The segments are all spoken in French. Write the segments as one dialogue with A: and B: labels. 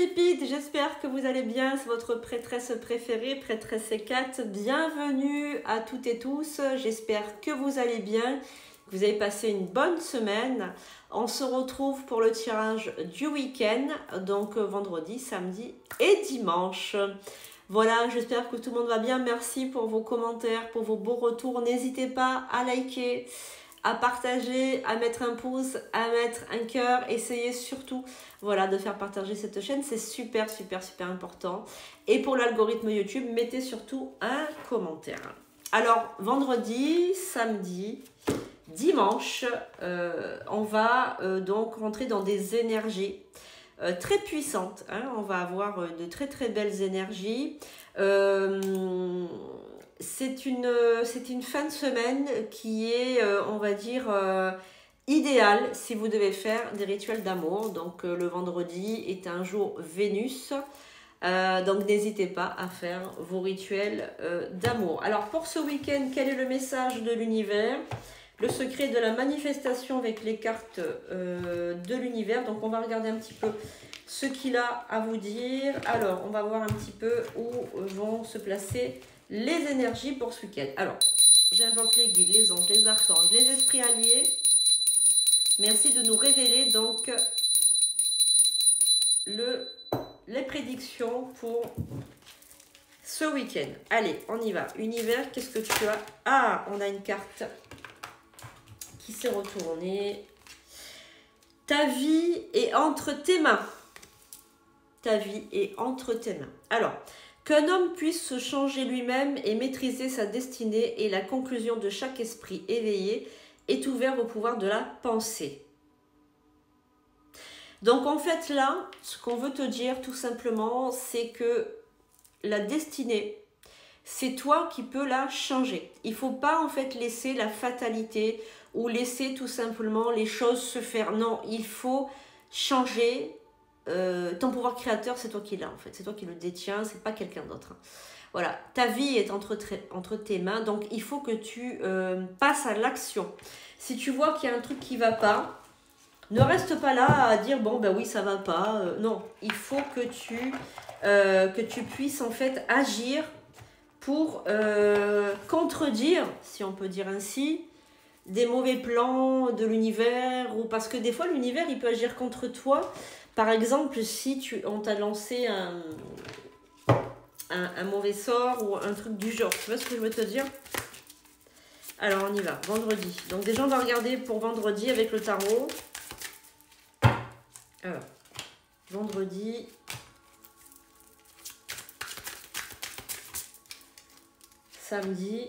A: pépites, j'espère que vous allez bien, c'est votre prêtresse préférée, prêtresse 4. Bienvenue à toutes et tous, j'espère que vous allez bien, que vous avez passé une bonne semaine. On se retrouve pour le tirage du week-end, donc vendredi, samedi et dimanche. Voilà, j'espère que tout le monde va bien, merci pour vos commentaires, pour vos beaux retours. N'hésitez pas à liker, à partager, à mettre un pouce, à mettre un cœur. Essayez surtout voilà, de faire partager cette chaîne, c'est super important. Et pour l'algorithme YouTube, mettez surtout un commentaire. Alors, vendredi, samedi, dimanche, on va donc rentrer dans des énergies très puissantes. Hein. On va avoir de très belles énergies. C'est une fin de semaine qui est, on va dire, idéale si vous devez faire des rituels d'amour. Donc le vendredi est un jour Vénus. Donc n'hésitez pas à faire vos rituels d'amour. Alors pour ce week-end, quel est le message de l'univers? Le secret de la manifestation avec les cartes de l'univers. Donc on va regarder un petit peu ce qu'il a à vous dire. Alors on va voir un petit peu où vont se placer les énergies pour ce week-end. Alors j'invoque les guides, les anges, les archanges, les esprits alliés. Merci de nous révéler donc les prédictions pour ce week-end. Allez, on y va. Univers, qu'est-ce que tu as? Ah, on a une carte qui s'est retournée. Ta vie est entre tes mains. Ta vie est entre tes mains. Alors, qu'un homme puisse se changer lui-même et maîtriser sa destinée est la conclusion de chaque esprit éveillé est ouvert au pouvoir de la pensée. Donc en fait là, ce qu'on veut te dire tout simplement, c'est que la destinée, c'est toi qui peux la changer. Il ne faut pas en fait laisser la fatalité ou laisser tout simplement les choses se faire. Non, il faut changer. Ton pouvoir créateur, c'est toi qui l'as en fait. C'est toi qui le détiens, c'est pas quelqu'un d'autre. Voilà, ta vie est entre tes mains, donc il faut que tu passes à l'action. Si tu vois qu'il y a un truc qui ne va pas, ne reste pas là à dire bon ben oui ça va pas. Non, il faut que tu puisses en fait agir pour contredire, si on peut dire ainsi, des mauvais plans de l'univers, ou parce que des fois l'univers il peut agir contre toi. Par exemple, si on t'a lancé un mauvais sort ou un truc du genre. Tu vois ce que je veux te dire? Alors, on y va. Vendredi. Donc, déjà, on va regarder pour vendredi avec le tarot. Alors, vendredi. Samedi.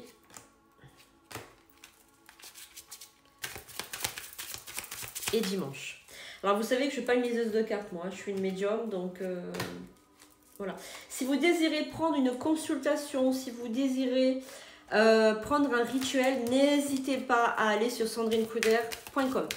A: Et dimanche. Alors, vous savez que je ne suis pas une liseuse de cartes, moi. Je suis une médium, donc... voilà. Si vous désirez prendre une consultation, si vous désirez prendre un rituel, n'hésitez pas à aller sur sandrinecouder.com.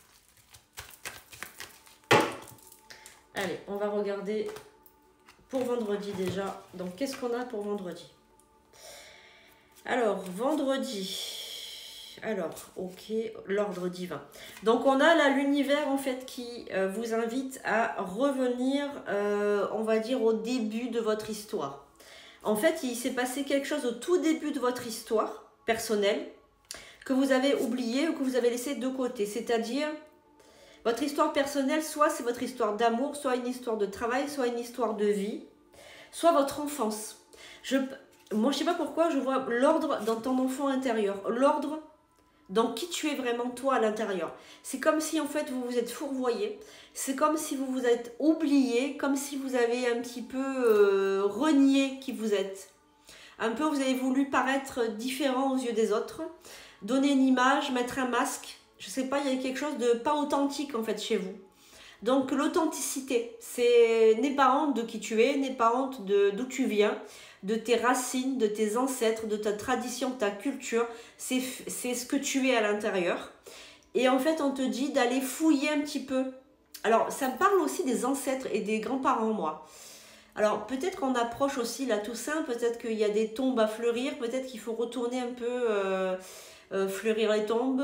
A: Allez, on va regarder pour vendredi déjà. Donc, qu'est-ce qu'on a pour vendredi? Alors, vendredi... Alors, ok, l'ordre divin. Donc, on a là l'univers, en fait, qui vous invite à revenir, on va dire, au début de votre histoire. En fait, il s'est passé quelque chose au tout début de votre histoire personnelle que vous avez oublié ou que vous avez laissé de côté. C'est-à-dire, votre histoire personnelle, soit c'est votre histoire d'amour, soit une histoire de travail, soit une histoire de vie, soit votre enfance. Moi, je ne sais pas pourquoi, je vois l'ordre dans ton enfant intérieur. L'ordre dans qui tu es vraiment toi à l'intérieur. C'est comme si en fait vous vous êtes fourvoyé, c'est comme si vous vous êtes oublié, comme si vous avez un petit peu renié qui vous êtes. Un peu vous avez voulu paraître différent aux yeux des autres, donner une image, mettre un masque, je sais pas, il y a quelque chose de pas authentique en fait chez vous. Donc l'authenticité, n'aie pas honte de qui tu es, n'aie pas honte d'où tu viens, de tes racines, de tes ancêtres, de ta tradition, de ta culture. C'est ce que tu es à l'intérieur. Et en fait, on te dit d'aller fouiller un petit peu. Alors, ça me parle aussi des ancêtres et des grands-parents, moi. Alors, peut-être qu'on approche aussi la Toussaint, peut-être qu'il y a des tombes à fleurir, peut-être qu'il faut retourner un peu... fleurir les tombes,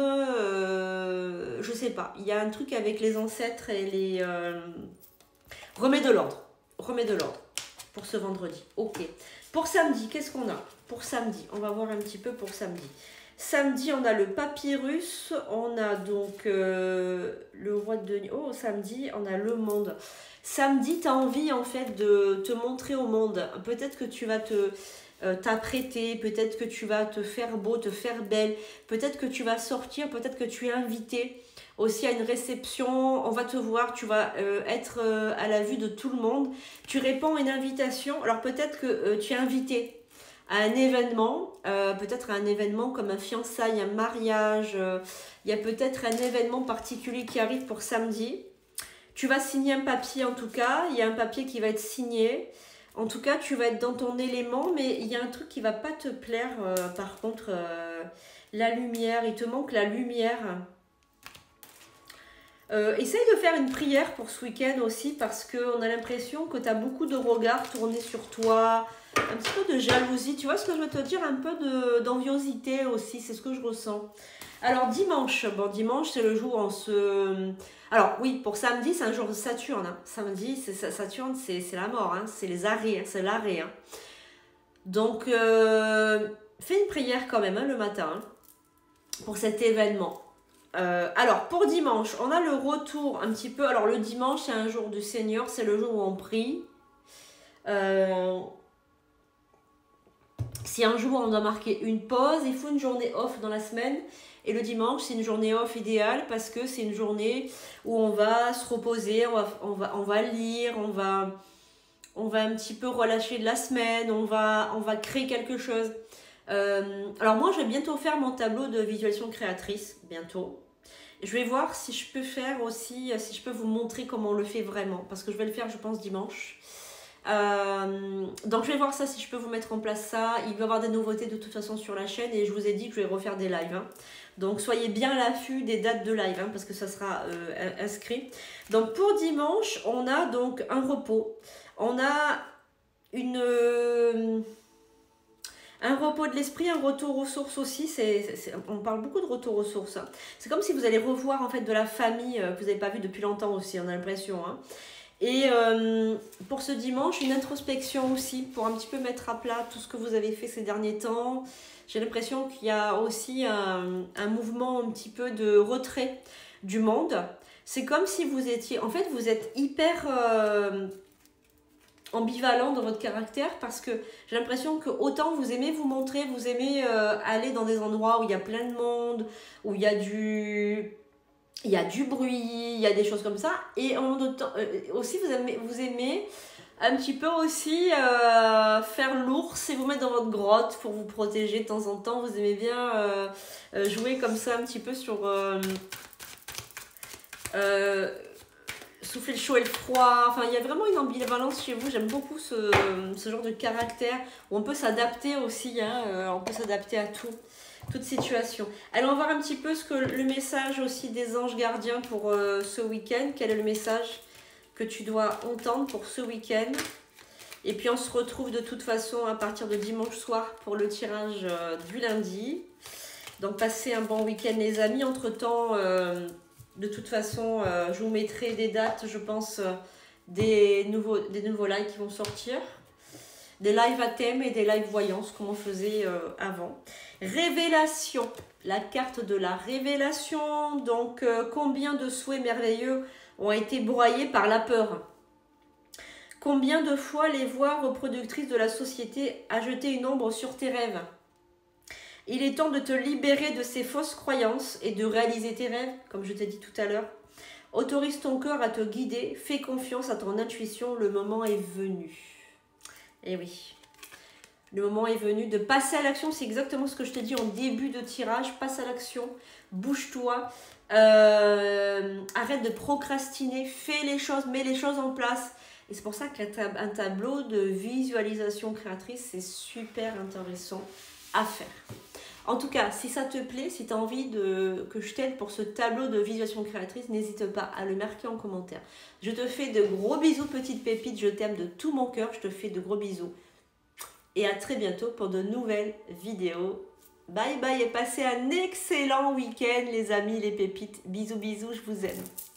A: je sais pas. Il y a un truc avec les ancêtres et les... remet de l'ordre. remets de l'ordre pour ce vendredi. Ok. Pour samedi, qu'est-ce qu'on a? Pour samedi, on va voir un petit peu pour samedi. Samedi, on a le papyrus, on a donc le roi de denier. Oh, samedi, on a le monde. Samedi, tu as envie en fait de te montrer au monde. Peut-être que tu vas t'apprêter, peut-être que tu vas te faire beau, te faire belle, peut-être que tu vas sortir, peut-être que tu es invité aussi à une réception, on va te voir, tu vas être à la vue de tout le monde, tu réponds à une invitation, alors peut-être que tu es invité à un événement, peut-être à un événement comme un fiançailles, un mariage, il y a peut-être un événement particulier qui arrive pour samedi, tu vas signer un papier en tout cas, il y a un papier qui va être signé, en tout cas tu vas être dans ton élément, mais il y a un truc qui va pas te plaire, par contre, la lumière, il te manque la lumière. Essaye de faire une prière pour ce week-end aussi parce qu'on a l'impression que tu as beaucoup de regards tournés sur toi, un petit peu de jalousie, tu vois ce que je veux te dire, un peu d'enviosité aussi, c'est ce que je ressens. Alors dimanche, bon dimanche c'est le jour où on se... Alors oui, pour samedi c'est un jour de Saturne, hein. Samedi Saturne c'est la mort, hein. C'est les arrêts, hein. C'est l'arrêt. Hein. Donc fais une prière quand même hein, le matin hein, pour cet événement. Alors pour dimanche, on a le retour un petit peu. Alors le dimanche, c'est un jour du Seigneur, c'est le jour où on prie. Si un jour on doit marquer une pause, il faut une journée off dans la semaine. Et le dimanche, c'est une journée off idéale parce que c'est une journée où on va se reposer, on va lire, on va un petit peu relâcher de la semaine, on va créer quelque chose. Alors moi, je vais bientôt faire mon tableau de visualisation créatrice, bientôt. Je vais voir si je peux faire aussi, si je peux vous montrer comment on le fait vraiment, parce que je vais le faire, je pense, dimanche. Donc je vais voir ça, si je peux vous mettre en place ça. Il va y avoir des nouveautés de toute façon sur la chaîne et je vous ai dit que je vais refaire des lives. Hein. Donc soyez bien à l'affût des dates de live, hein, parce que ça sera inscrit. Donc pour dimanche, on a donc un repos. On a un repos de l'esprit, un retour aux sources aussi. On parle beaucoup de retour aux sources. Hein. C'est comme si vous allez revoir en fait de la famille que vous n'avez pas vue depuis longtemps aussi, on a l'impression. Hein. Et pour ce dimanche, une introspection aussi, pour un petit peu mettre à plat tout ce que vous avez fait ces derniers temps. J'ai l'impression qu'il y a aussi un mouvement un petit peu de retrait du monde. C'est comme si vous étiez... En fait, vous êtes hyper... ambivalent dans votre caractère parce que j'ai l'impression que autant vous aimez vous montrer, vous aimez aller dans des endroits où il y a plein de monde, où il y a du bruit, il y a des choses comme ça, et en même temps aussi vous aimez un petit peu aussi faire l'ours et vous mettre dans votre grotte pour vous protéger de temps en temps. Vous aimez bien jouer comme ça un petit peu sur souffler le chaud et le froid, enfin il y a vraiment une ambivalence chez vous. J'aime beaucoup ce genre de caractère où on peut s'adapter aussi, hein, on peut s'adapter à toute situation. Allons on va voir un petit peu le message aussi des anges gardiens pour ce week-end. Quel est le message que tu dois entendre pour ce week-end? Et puis on se retrouve de toute façon à partir de dimanche soir pour le tirage du lundi. Donc passez un bon week-end les amis. Entre temps... de toute façon, je vous mettrai des dates, je pense, des nouveaux lives qui vont sortir. Des lives à thème et des lives voyances, comme on faisait avant. Révélation, la carte de la révélation. Donc, combien de souhaits merveilleux ont été broyés par la peur? Combien de fois les voix reproductrices de la société a jeté une ombre sur tes rêves? Il est temps de te libérer de ces fausses croyances et de réaliser tes rêves, comme je t'ai dit tout à l'heure. Autorise ton cœur à te guider, fais confiance à ton intuition, le moment est venu. Eh oui, le moment est venu de passer à l'action, c'est exactement ce que je t'ai dit en début de tirage. Passe à l'action, bouge-toi, arrête de procrastiner, fais les choses, mets les choses en place. Et c'est pour ça qu'un tableau de visualisation créatrice, c'est super intéressant à faire. En tout cas, si ça te plaît, si tu as envie que je t'aide pour ce tableau de visualisation créatrice, n'hésite pas à le marquer en commentaire. Je te fais de gros bisous, petite pépite. Je t'aime de tout mon cœur. Je te fais de gros bisous. Et à très bientôt pour de nouvelles vidéos. Bye bye et passez un excellent week-end les amis, les pépites. Bisous, bisous, je vous aime.